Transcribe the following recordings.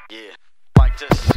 Yeah, like this.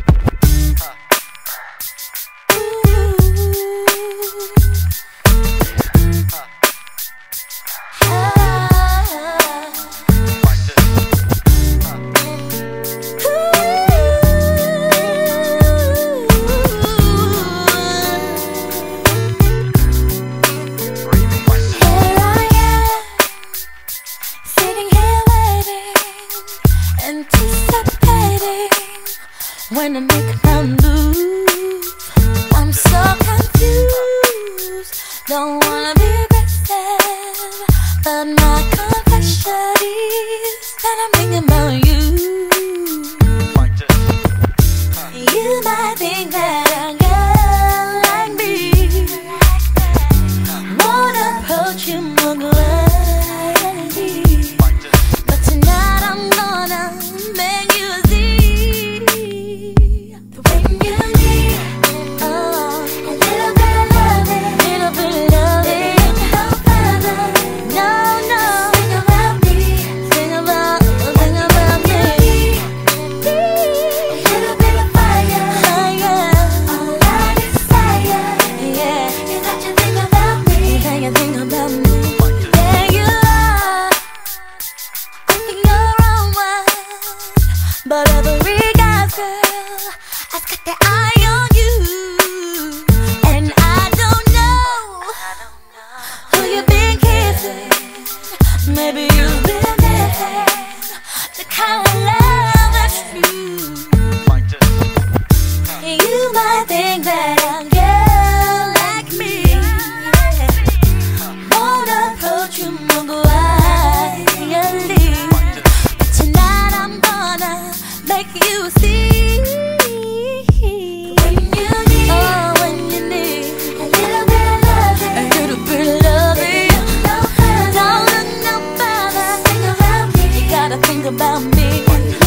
Anticipating when I make my move. I'm so confused, don't wanna be aggressive, but my confession is that I'm thinking about you. You might think that a girl like me won't approach you more gladly, but tonight I'm gonna make you see when you need a little bit of loving, little bit of loving. No further, no. Think about me, think about me. A little bit of fire, all I desire, yeah, is that you think about me, that you think about me. Yeah, you are in your own world, but every guy's girl has got their eye on you, and I don't know who you've been kissing. Maybe you've been missing the kind of love that's true. You might think that a girl like me won't approach you more quietly, but tonight I'm gonna make you see when you need a little bit of loving, a little bit of loving. No further, don't look no further. Think about me, you gotta think about me.